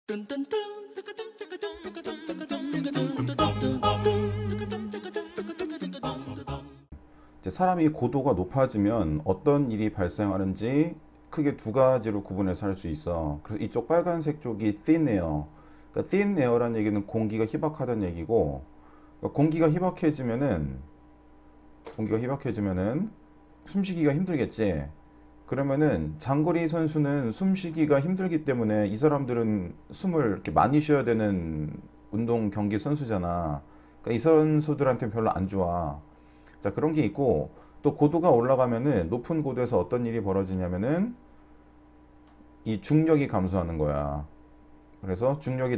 이제 사람이 고도가 높아지면 어떤 일이 발생하는지 크게 두 가지로 구분해서 할 수 있어. 그래서 이쪽 빨간색 쪽이 thin air. 그러니까 thin air라는 얘기는 공기가 희박하다는 얘기고, 그러니까 공기가 희박해지면은 숨쉬기가 힘들겠지. 그러면은 장거리 선수는 숨쉬기가 힘들기 때문에 이 사람들은 숨을 이렇게 많이 쉬어야 되는 운동 경기 선수잖아. 그러니까 이 선수들한테는 별로 안 좋아. 자, 그런 게 있고, 또 고도가 올라가면은 높은 고도에서 어떤 일이 벌어지냐면은 이 중력이 감소하는 거야. 그래서 중력이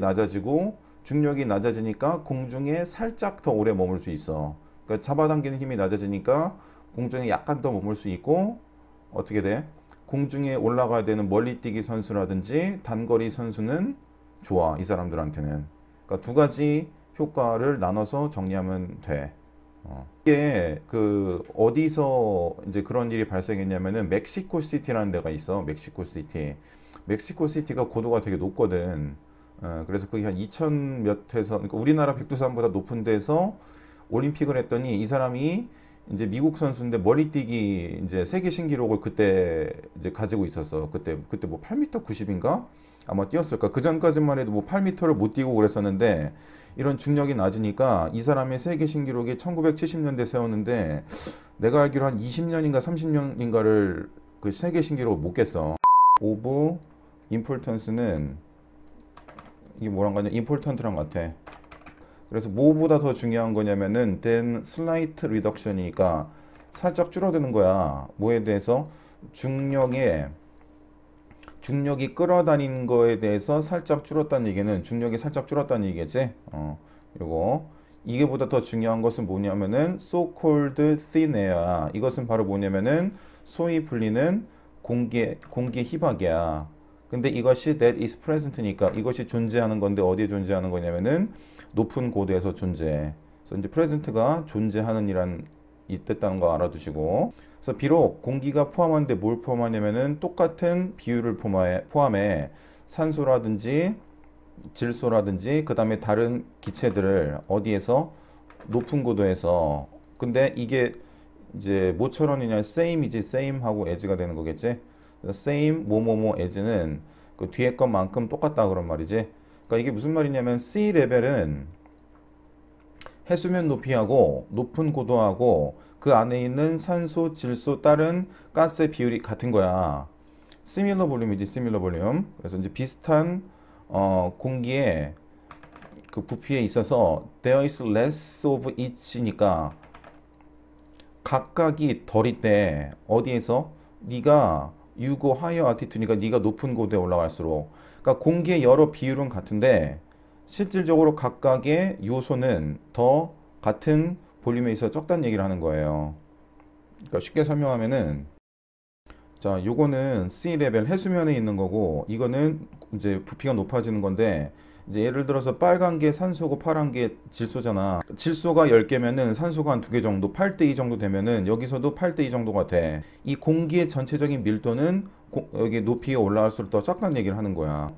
낮아지니까 공중에 살짝 더 오래 머물 수 있어. 그러니까 잡아당기는 힘이 낮아지니까 공중에 약간 더 머물 수 있고, 어떻게 돼? 공중에 올라가야 되는 멀리뛰기 선수라든지 단거리 선수는 좋아, 이 사람들한테는. 그러니까 두 가지 효과를 나눠서 정리하면 돼. 이게 어디서 이제 그런 일이 발생했냐면은 멕시코 시티라는 데가 있어. 멕시코 시티가 고도가 되게 높거든. 그래서 거기 한 2000 몇에서, 그러니까 우리나라 백두산보다 높은 데서 올림픽을 했더니 이 사람이 이제 미국 선수인데 머리뛰기 이제 세계 신기록을 그때 이제 가지고 있었어. 그때 뭐 8m 90인가? 아마 뛰었을까? 그 전까지만 해도 뭐 8m를 못 뛰고 그랬었는데, 이런 중력이 낮으니까 이 사람의 세계 신기록이 1970년대 세웠는데, 내가 알기로 한 20년인가 30년인가를 그 세계 신기록을 못 깼어. 오브 임폴턴스는 이게 뭐란 거냐? 임폴턴트란 것 같아. 그래서 뭐보다 더 중요한 거냐면은 then slight reduction이니까 살짝 줄어드는 거야. 뭐에 대해서? 중력이 끌어다니는 거에 대해서 살짝 줄었다는 얘기는 중력이 살짝 줄었다는 얘기겠지? 이게 보다 더 중요한 것은 뭐냐면은 so-called thin air. 이것은 바로 뭐냐면은 소위 불리는 공기의 희박이야. 근데 이것이 that is present니까 이것이 존재하는 건데 어디에 존재하는 거냐면은 높은 고도에서 존재해. 그래서 이제 present가 존재하는 이란 있다는 거 알아두시고, 그래서 비록 공기가 포함한데 뭘 포함하냐면은 똑같은 비율을 포함해 산소라든지 질소라든지 그 다음에 다른 기체들을 어디에서? 높은 고도에서. 근데 이게 이제 뭐처럼이냐, same이지 same하고 as가 되는 거겠지. same 뭐뭐뭐 as는 그 뒤에 것만큼 똑같다 그런 말이지. 그러니까 이게 무슨 말이냐면 sea 레벨은 해수면 높이하고 높은 고도하고 그 안에 있는 산소, 질소, 다른 가스의 비율이 같은 거야. similar volume이지 similar volume. 그래서 이제 비슷한 공기의 그 부피에 있어서 there is less of each니까 각각이 덜일 때 어디에서? 네가 you go higher altitude니까 네가 높은 고도에 올라갈수록, 그러니까 공기의 여러 비율은 같은데 실질적으로 각각의 요소는 더 같은 볼륨에 있어 적다는 얘기를 하는 거예요. 그러니까 쉽게 설명하면은, 자, 요거는 sea 레벨 해수면에 있는 거고, 이거는 이제 부피가 높아지는 건데, 이제 예를 들어서 빨간 게 산소고 파란 게 질소잖아. 질소가 10개면은 산소가 한 2개 정도, 8대2 정도 되면은 여기서도 8대2 정도가 돼. 이 공기의 전체적인 밀도는 여기 높이에 올라갈수록 더 작다는 얘기를 하는 거야.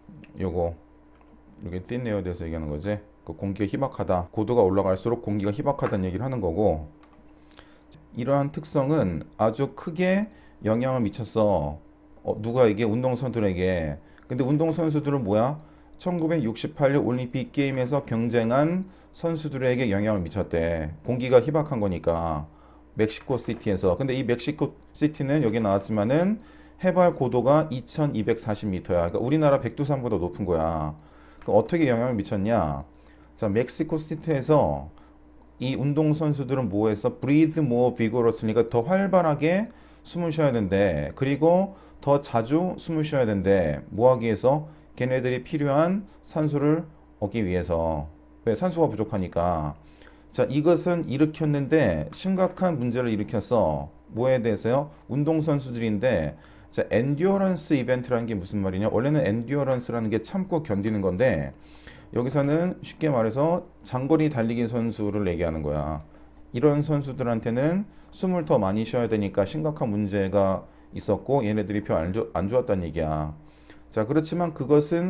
이게 thin air에 대해서 얘기하는 거지. 그 공기가 희박하다. 고도가 올라갈수록 공기가 희박하다는 얘기를 하는 거고, 이러한 특성은 아주 크게 영향을 미쳤어. 누가에게? 운동선수들에게. 근데 운동선수들은 뭐야? 1968년 올림픽 게임에서 경쟁한 선수들에게 영향을 미쳤대. 공기가 희박한 거니까. 멕시코 시티에서. 근데 이 멕시코 시티는 여기 나왔지만은 해발 고도가 2240m야. 그러니까 우리나라 백두산보다 높은 거야. 그럼 어떻게 영향을 미쳤냐? 자, 멕시코 시티에서 이 운동선수들은 뭐 했어? breathe more vigorously니까 더 활발하게 숨을 쉬어야 된대. 그리고 더 자주 숨을 쉬어야 된대. 뭐 하기 위해서? 걔네들이 필요한 산소를 얻기 위해서. 왜? 산소가 부족하니까. 자, 이것은 일으켰는데 심각한 문제를 일으켰어. 뭐에 대해서요? 운동선수들인데, 자, 엔듀어런스 이벤트라는 게 무슨 말이냐? 원래는 엔듀어런스라는 게 참고 견디는 건데, 여기서는 쉽게 말해서 장거리 달리기 선수를 얘기하는 거야. 이런 선수들한테는 숨을 더 많이 쉬어야 되니까 심각한 문제가 있었고 얘네들이 별 안 좋았다는 얘기야. 자, 그렇지만 그것은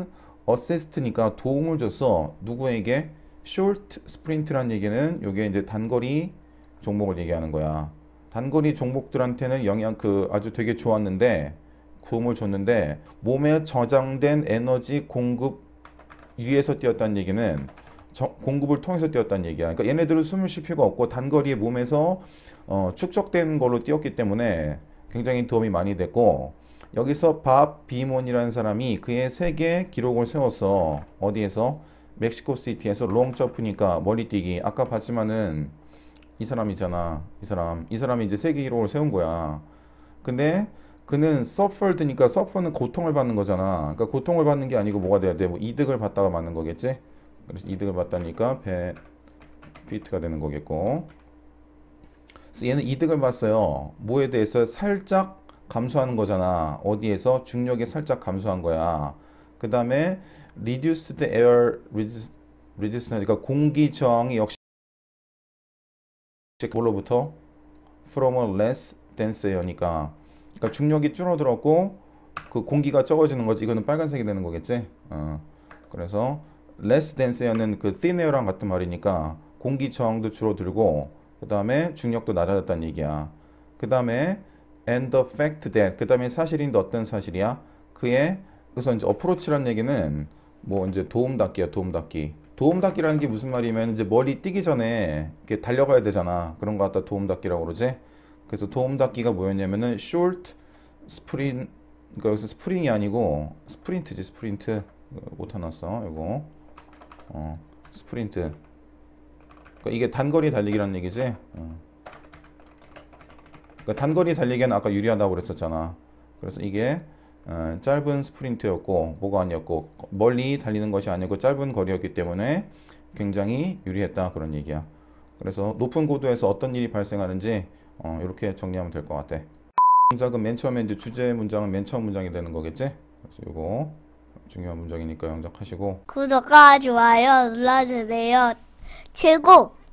어시스트니까 도움을 줬어. 누구에게? short sprint란 얘기는 요게 이제 단거리 종목을 얘기하는 거야. 단거리 종목들한테는 아주 되게 좋았는데 도움을 줬는데 몸에 저장된 에너지 공급 위에서 뛰었다는 얘기는 공급을 통해서 뛰었다는 얘기야. 그러니까 얘네들은 숨을 쉴 필요가 없고 단거리에 몸에서 축적된 걸로 뛰었기 때문에 굉장히 도움이 많이 됐고 여기서 밥 비몬이라는 사람이 그의 세계 기록을 세웠어. 어디에서? 멕시코 시티에서 롱 점프니까 멀리 뛰기. 아까 봤지만은 이 사람이잖아. 이 사람이 이제 세계 기록을 세운 거야. 근데 그는 suffered니까 suffer는 고통을 받는 거잖아. 그러니까 고통을 받는 게 아니고 뭐가 돼야 돼? 뭐 이득을 받다가 맞는 거겠지? 그래서 이득을 받다니까 benefit가 되는 거겠고. 그래서 얘는 이득을 봤어요. 뭐에 대해서? 살짝 감소하는 거잖아. 어디에서? 중력이 살짝 감소한 거야. 그 다음에 reduced air resistance, 그러니까 공기 저항이 역시 뭘로부터? from a less dense air니까. 그러니까 중력이 줄어들었고 그 공기가 적어지는 거지. 이거는 빨간색이 되는 거겠지. 그래서 less dense air는 그 thin air랑 같은 말이니까 공기 저항도 줄어들고 그 다음에 중력도 낮아졌다는 얘기야. 그 다음에 and the fact that, 그 다음에 사실인데 어떤 사실이야? 그래서 이제 approach란 얘기는 뭐 이제 도움닫기야. 도움닫기라는 게 무슨 말이면 이제 멀리 뛰기 전에 이렇게 달려가야 되잖아. 그런 거 갖다 도움닫기라고 그러지. 그래서 도움닫기가 뭐였냐면은 short sprint, 그러니까 여기서 스프링이 아니고 스프린트지. 스프린트 오타 났어. 이거 스프린트. 그러니까 이게 단거리 달리기라는 얘기지. 그러니까 단거리 달리기는 아까 유리하다고 그랬었잖아. 그래서 이게 짧은 스프린트였고 뭐가 아니었고 멀리 달리는 것이 아니고 짧은 거리였기 때문에 굉장히 유리했다 그런 얘기야. 그래서 높은 고도에서 어떤 일이 발생하는지 이렇게 정리하면 될 것 같아. 문장은 맨 처음에 이제 주제 문장은 맨 처음 문장이 되는 거겠지? 그래서 이거 중요한 문장이니까 영작하시고 구독과 좋아요 눌러주세요. 최고!